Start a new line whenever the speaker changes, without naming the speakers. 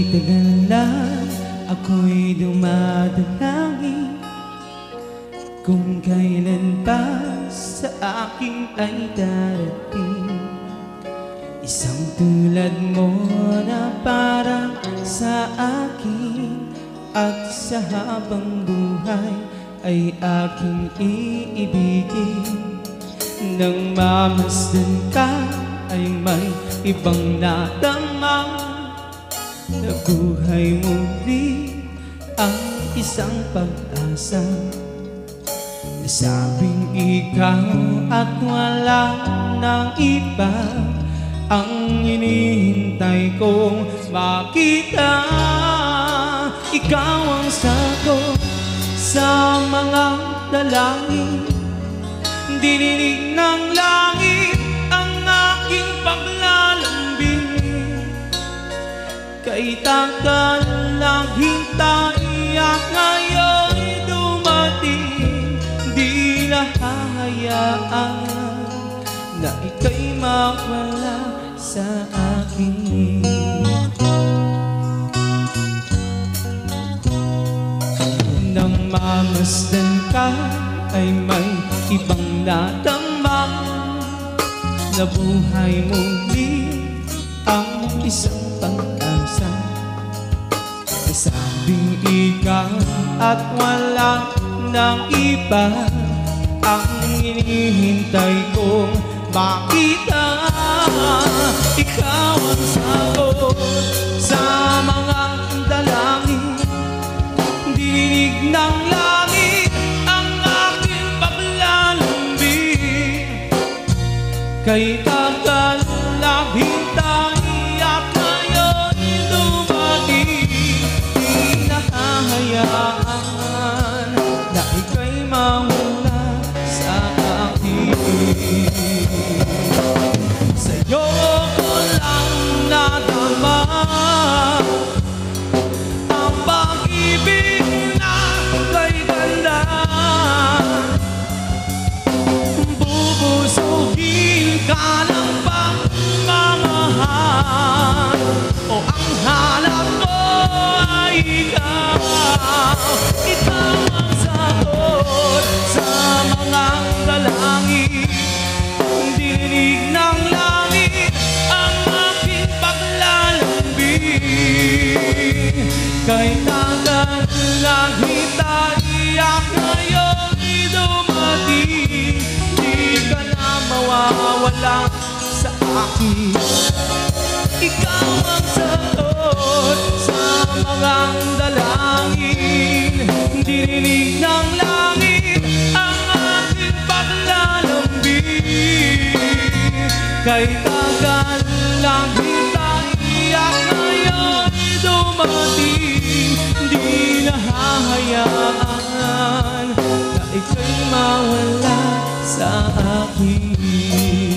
tagal na ako'y dumadalangin kung kailan pa sa akin ay darating isang tulad mo na para sa akin at sa habang buhay ay aking iibigin. Nang mamasdan ka ay may ibang nadama na buhay muli ang isang pag-asa. Nasabing ikaw at wala nang iba ang hinihintay kong makita. Ikaw ang sagot sa mga dalangin, dininig ng langit ang aking paglalambing. Kay tagal lang hintay at ngayon'y dumating, di na hahayaan na ika'y mawala sa akin. Nang mamasdan ka ay may ibang nadama na buhay muli ang isang pag-asa. Sabing ikaw at wala nang iba ang hinihintay kong makita. Ikaw ang sagot sa mga dalangin, dinig ng langit ang aking paglalambing. Kay tagal lang hintay at ngayon'y dumating, di nahahayaan na ika'y mawala sa akin. Sa'yo ko lang nadama ang pag-ibig na kay ganda. Bubusugin ka ng pagmamahal, o ang hanap mo ay ikaw. Ikaw ang sagot sa mga dalangin, dinig ng langit ang aking paglalambing. Kay tagal lang hintay at ngayon'y dumating, di ka na mawawala sa akin. Ikaw ang sagot sa mga dalangin, dininig ng langit ang aking paglalambing. Kay tagal lang hintay at ngayon'y dumating, di nahahayaan na ika'y mawala sa akin.